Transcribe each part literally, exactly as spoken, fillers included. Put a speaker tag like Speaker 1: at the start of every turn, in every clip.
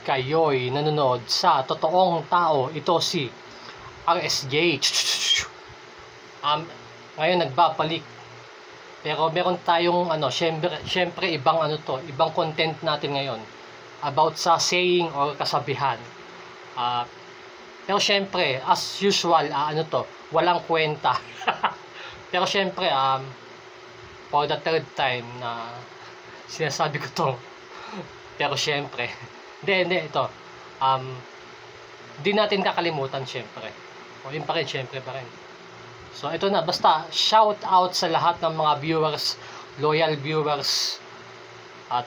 Speaker 1: kayo'y nanonood sa totoong tao. Ito si R S J. Um, ngayon nagbabalik. Pero meron tayong ano, syempre, syempre ibang ano to, ibang content natin ngayon about sa saying or kasabihan. Uh, pero syempre, as usual, uh, ano to, walang kwenta. Pero syempre, um, for the third time na sinasabi ko to. Pero syempre, hindi, hindi, ito. Um, di natin kakalimutan syempre. O yun pa rin, syempre pa rin. So ito na, basta shout out sa lahat ng mga viewers, loyal viewers, at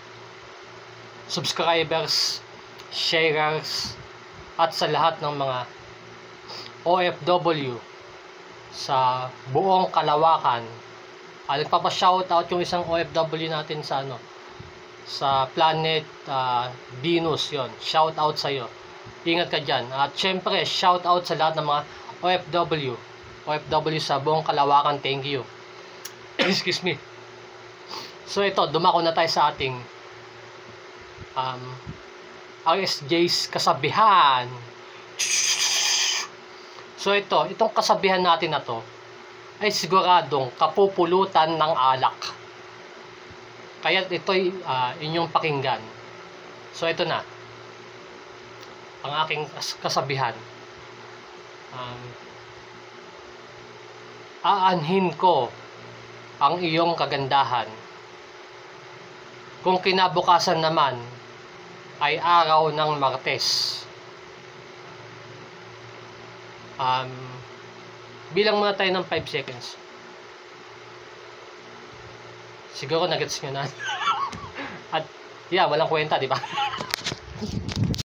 Speaker 1: subscribers, sharers, at sa lahat ng mga O F W sa buong kalawakan. Ah, nagpapa-shout out yung isang O F W natin sa ano, sa planet uh, Venus, yon. Shout out sa iyo. Ingat ka diyan. At syempre, shout out sa lahat ng mga O F W. O F W sa buong kalawakan. Thank you. Excuse me. So ito, dumako na tayo sa ating um, R S J's kasabihan. So ito, itong kasabihan natin na to ay siguradong kapupulutan ng alak. Kaya ito'y uh, inyong pakinggan. So ito na ang aking kasabihan. Um, aanhin ko ang iyong kagandahan kung kinabukasan naman ay araw ng Martes. Um, bilang muna tayo ng five seconds. Siguro nagets nyo na. At yeah, walang kwenta, di ba?